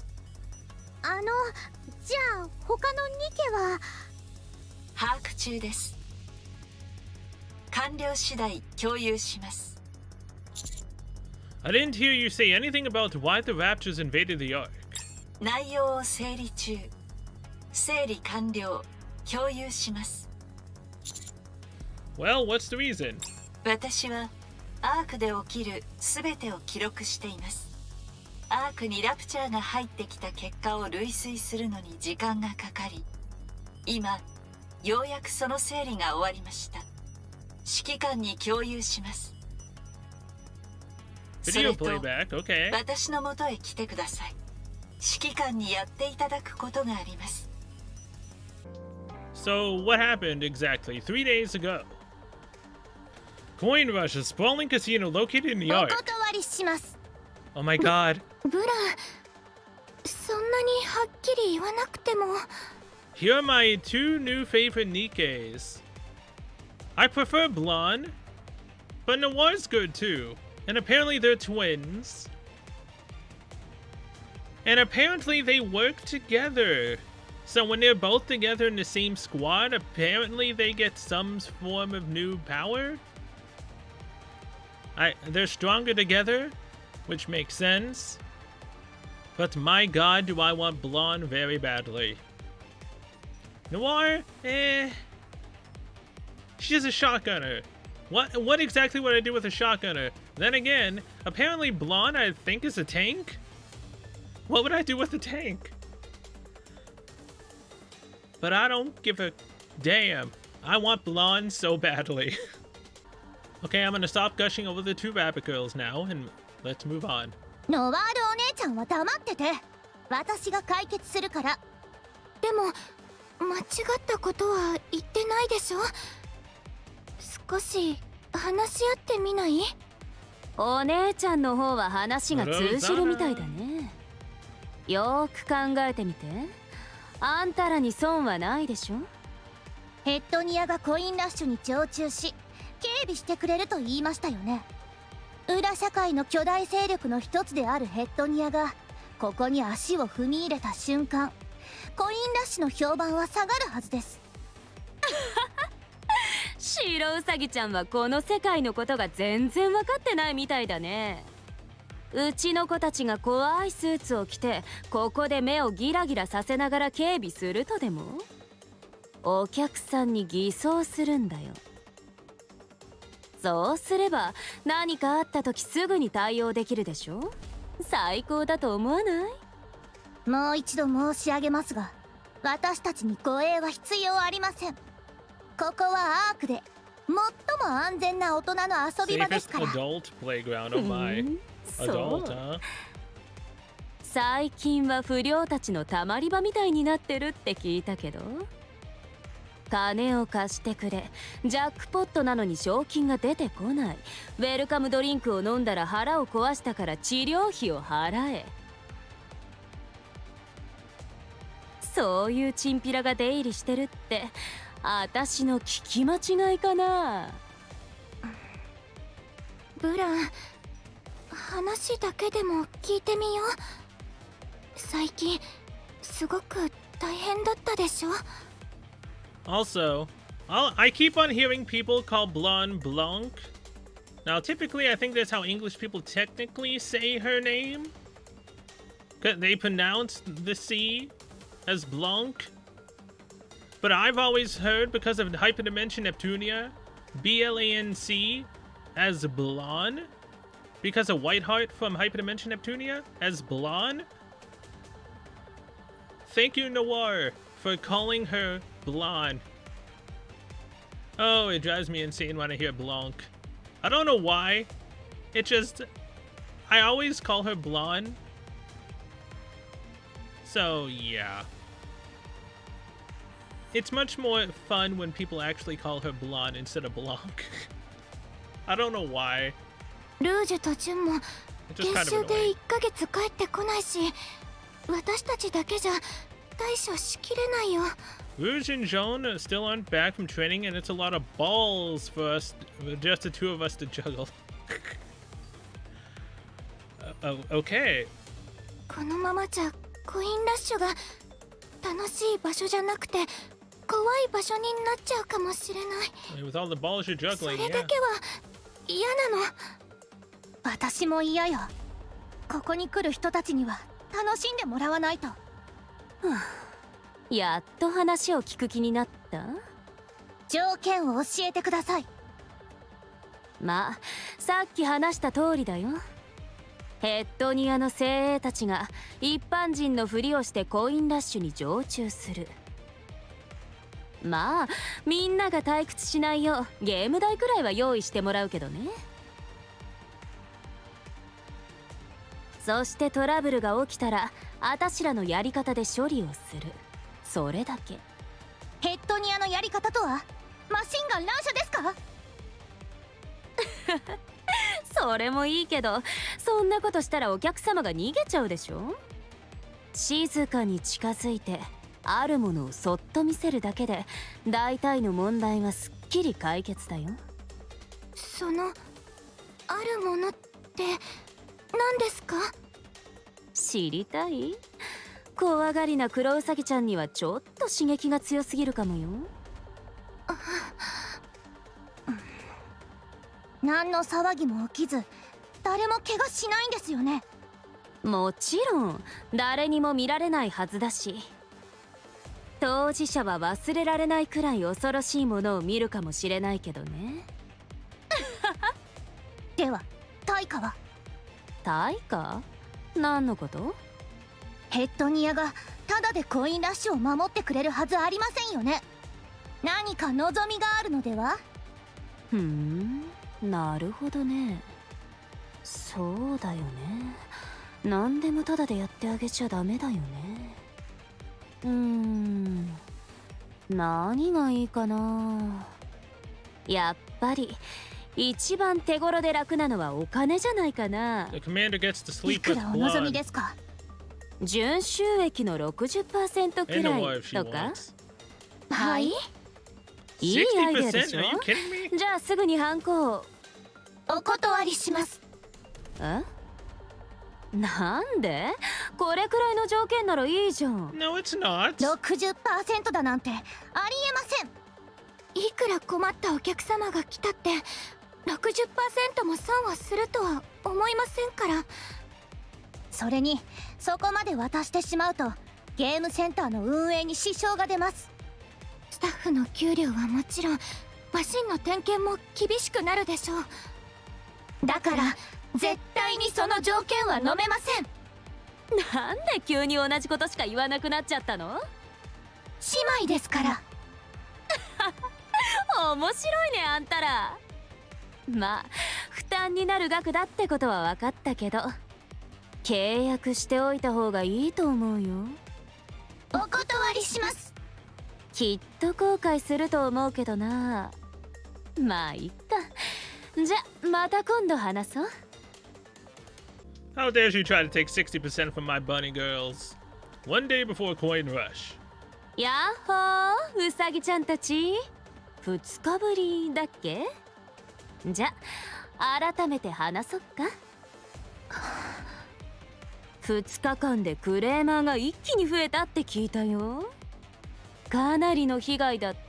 じゃあ他の2家は？ 把握中です。完了次第共有します。 I didn't hear you say anything about why the raptors invaded the Ark. 内容を整理中。整理完了。共有します。 Well, what's the reason? 私はアークで起きる全てを記録しています。アークにラプチャーが入ってきた結果を類推するのに時間がかかり、今ようやくその整理が終わりました。指揮官に共有します。そ Video れと playback, okay. 私の元へ来てください。指揮官にやっていただくことがあります。 So, what happened exactly 3 days ago? Coin Rush, a sprawling casino located in the お Ark. 断りします。 Oh my god. ブラン、そんなにはっきり言わなくても。 Here are my 2 new favorite Nikkes. I prefer Blonde, but Noir's good too. And apparently they're twins. And apparently they work together. So when they're both together in the same squad, apparently they get some form of new power. They're stronger together, which makes sense. But my god, do I want Blonde very badly. Noir, she's a shotgunner. What exactly would I do with a shotgunner? Then again, apparently Blonde, I think, is a tank? What would I do with a tank? But I don't give a damn. I want Blonde so badly. Okay, I'm gonna stop gushing over the 2 rabbit girls now, and let's move on. ノワールお姉ちゃんは黙ってて。私が解決するから。でも、 間違ったことは言ってないでしょ。少し話し合ってみない？ お姉ちゃんの方は話が通じるみたいだね。よーく考えてみて。あんたらに損はないでしょ。 ヘッドニアがコインラッシュに常駐し警備してくれると言いましたよね。裏社会の巨大勢力の一つであるヘッドニアがここに足を踏み入れた瞬間、コインラッシュの評判は下がるはずです。 白ウサギちゃんはこの世界のことが全然分かってないみたいだね。うちの子たちが怖いスーツを着てここで目をギラギラさせながら警備するとでも？お客さんに偽装するんだよ。そうすれば何かあった時すぐに対応できるでしょ。最高だと思わない？ もう一度申し上げますが、私たちに護衛は必要ありません。ここはアークで最も安全な大人の遊び場ですから。 最近は不良たちのたまり場みたいになってるって聞いたけど。金を貸してくれ、ジャックポットなのに賞金が出てこない、ウェルカムドリンクを飲んだら腹を壊したから治療費を払え、そういうチンピラが出入りしてるって私の聞き間違いかな。 ブラン、話だけでも聞いてみよう。最近すごく大変だったでしょ。 Also, I keep on hearing people call Blonde Blanc. Now, typically, I think that's how English people technically say her name. They pronounce the C as Blanc. But I've always heard, because of Hyperdimension Neptunia, B-L-A-N-C as Blonde. Because of Whiteheart from Hyperdimension Neptunia as Blonde. Thank you, Noir, for calling her Blonde. Oh, it drives me insane when I hear Blanc. I don't know why. It just... I always call her Blonde. So, yeah. It's much more fun when people actually call her Blonde instead of Blanc. I don't know why. ルージュとジュンも研修で1ヶ月帰ってこないし、私たちだけじゃ対処しきれないよ。 Rouge and Jaune still aren't back from training, and it's a lot of balls for us, just the two of us to juggle. Okay. このままじゃコインラッシュが楽しい場所じゃなくて怖い場所になっちゃうかもしれない。 With all the balls you're juggling, それだけは嫌なの。私も嫌よ。ここに来る人たちには楽しんでもらわないと。 やっと話を聞く気になった。 条件を教えてください。 まあさっき話した通りだよ。ヘッドニアの精鋭たちが一般人のふりをしてコインラッシュに常駐する。まあみんなが退屈しないようゲーム代くらいは用意してもらうけどね。そしてトラブルが起きたらあたしらのやり方で処理をする。それだけ。 ヘッドニアのやり方とはマシンガン乱射ですか？ それもいいけど、そんなことしたらお客様が逃げちゃうでしょ。静かに近づいてあるものをそっと見せるだけで大体の問題がすっきり解決だよ。 そのあるものって何ですか？ 知りたい？怖がりな黒ウサギちゃんにはちょっと刺激が強すぎるかもよ。 何の騒ぎも起きず誰も怪我しないんですよね？ もちろん誰にも見られないはずだし、当事者は忘れられないくらい恐ろしいものを見るかもしれないけどね。 では対価は？ 対価？何のこと？ ヘッドニアがタダでコインラッシュを守ってくれるはずありませんよね。何か望みがあるのでは？ なるほどね。そうだよね。何でもタダでやってあげちゃダメだよね。 何がいいかな。やっぱり一番手頃で楽なのはお金じゃないかな。 The commander gets to い sleep く with らお望み blood ですか？ 純収益の 60% く and a ら wife い she とか。 wants. はい。 いいアイデアで 60%? しょ。 Are you kidding me? じゃあすぐにハンコを。 お断りします。 え？なんで？これくらいの条件ならいいじゃん。 No, it's not. 60% だなんてありえません。いくら困ったお客様が来たって60% も損はするとは思いませんから。それにそこまで渡してしまうとゲームセンターの運営に支障が出ます。スタッフの給料はもちろんマシンの点検も厳しくなるでしょう。だから絶対にその条件は飲めません。 なんで急に同じことしか言わなくなっちゃったの？ 姉妹ですから。 面白いねあんたら。まあ負担になる額だってことは分かったけど、契約しておいた方がいいと思うよ。 お断りします。 きっと後悔すると思うけどな。まあいっか。じゃまた今度話そう。 How dare you try to take 60% from my bunny girls? One day before Coin Rush. やっほー、うさぎちゃんたち。2日ぶりだっけ？じゃ改めて話そっか。2日間でクレーマーが一気に増えたって聞いたよ。かなりの被害だって。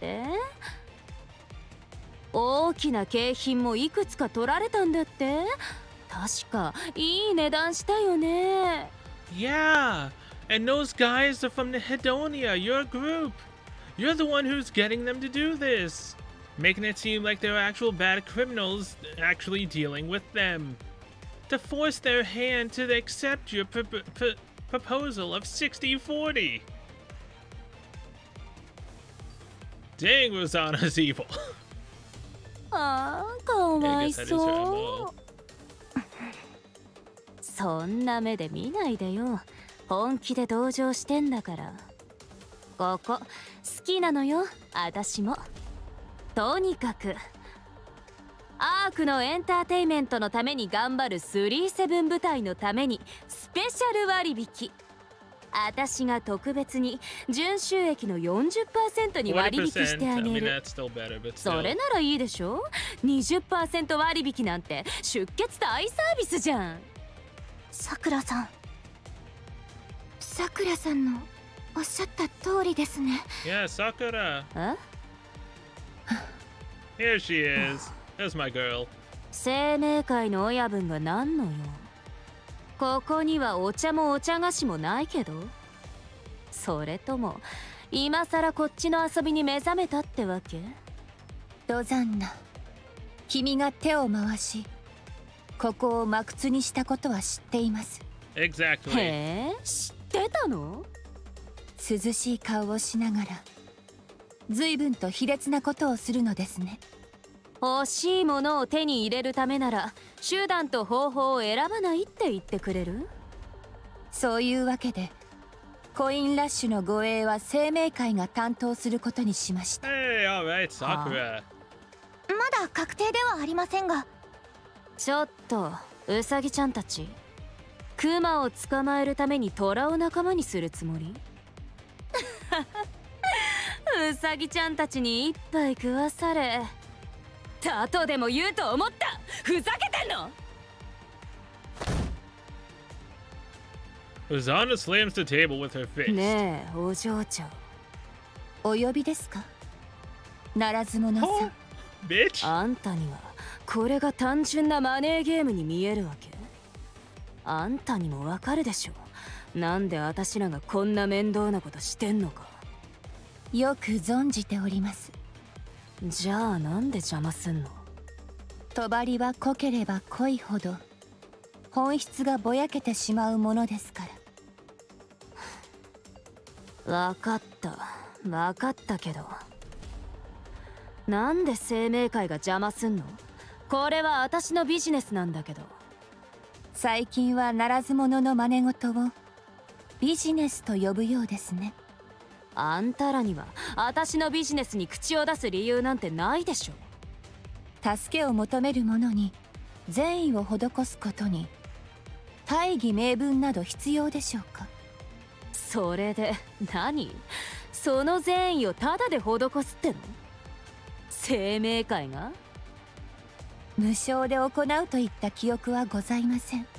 大きな景品もいくつか取られたんだって。確かいい値段したよね。 Yeah, and those guys are from the Hedonia, your group. You're the one who's getting them to do this, making it seem like they're actual bad criminals actually dealing with them. To force their hand to accept your proposal of 60-40. Dang, Rosanna's evil. ああ、かわいそう。そんな目で見ないでよ。本気で同情してんだから。ここ好きなのよ、私も。とにかくアークのエンターテイメントのために頑張る37部隊のためにスペシャル割引。私が特別に純収益の 40% に割引してあげる。それならいいでしょ。 20% 割引なんて出血大サービスじゃん。 さくらさん、さくらさんのおっしゃった通りですね。 Yeah, Sakura. え？ Here she is. There's my girl. 生命界の親分が何のよ。ここにはお茶もお茶菓子もないけど。それとも今さらこっちの遊びに目覚めたってわけ？ ロザンナ、君が手を回しここを魔窟にしたことは知っています。 Exactly. へえ、知ってたの？ 涼しい顔をしながら随分と卑劣なことをするのですね。 欲しいものを手に入れるためなら手段と方法を選ばないって言ってくれる？ そういうわけでコインラッシュの護衛は生命会が担当することにしました。 Hey, alright, Sakura. まだ確定ではありませんが。 ちょっとウサギちゃんたち、クマを捕まえるためにトラを仲間にするつもり？ウサギちゃんたちに一杯食わされたとでも言うと思った。ふざけてんの Rosanna slams the table with her fist. ねえお嬢ちゃん、 お呼びですか、ならず者さん。 Bitch. あんたにはこれが単純なマネーゲームに見えるわけ？あんたにもわかるでしょ、なんで私らがこんな面倒なことしてんのか。 よく存じております。 じゃあなんで邪魔すんの？ 帳は濃ければ濃いほど本質がぼやけてしまうものですから。 わかったけど、なんで生命界が邪魔すんの？これは私のビジネスなんだけど。 最近はならず者の真似事をビジネスと呼ぶようですね。 あんたらには私のビジネスに口を出す理由なんてないでしょ。 助けを求める者に善意を施すことに大義名分など必要でしょうか。 それで何？その善意をタダで施すっての？生命会が？ 無償で行うといった記憶はございません。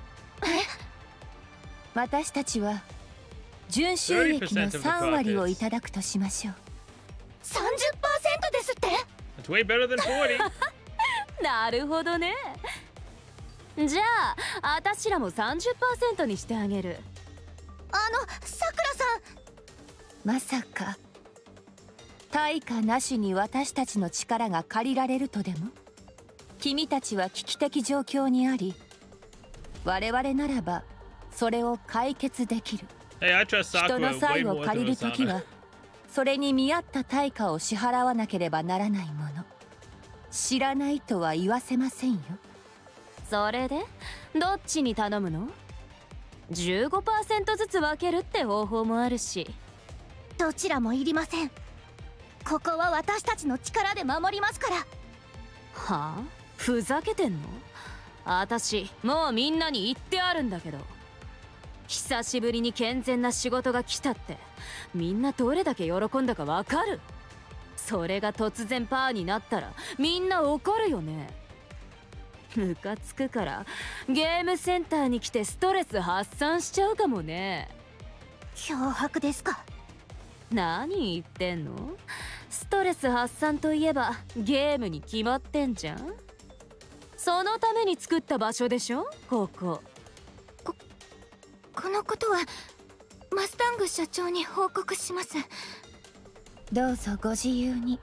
私たちは純収益の3割をいただくとしましょう。 30% ですって？ It's way better than 40. なるほどね。じゃあ私らも 30% にしてあげる。 さくらさん、 まさか対価なしに私たちの力が借りられるとでも？君たちは危機的状況にあり、我々ならばそれを解決できる。 Hey, I trust 人 Sakura の way 才を more 借り than るとき Osana. はそれに見合った対価を支払わなければならないもの。知らないとは言わせませんよ。 それでどっちに頼むの？ 15% ずつ分けるって方法もあるし。 どちらもいりません。ここは私たちの力で守りますから。 はあ？ふざけてんの？私もうみんなに言ってあるんだけど、久しぶりに健全な仕事が来たってみんなどれだけ喜んだかわかる？それが突然パーになったらみんな怒るよね。ムカつくからゲームセンターに来てストレス発散しちゃうかもね。 脅迫ですか？ 何言ってんの？ストレス発散といえばゲームに決まってんじゃん。そのために作った場所でしょ、ここ。 このことはマスタング社長に報告します。 どうぞご自由に。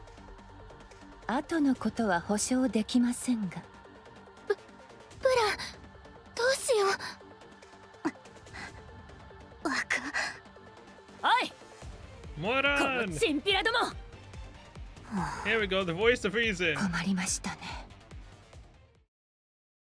後のことは保証できませんが。 ブラン、どうしよう。バカ。 おい、こ Moran! のチンピラども。 Here we go, the voice of reason. 困りましたね。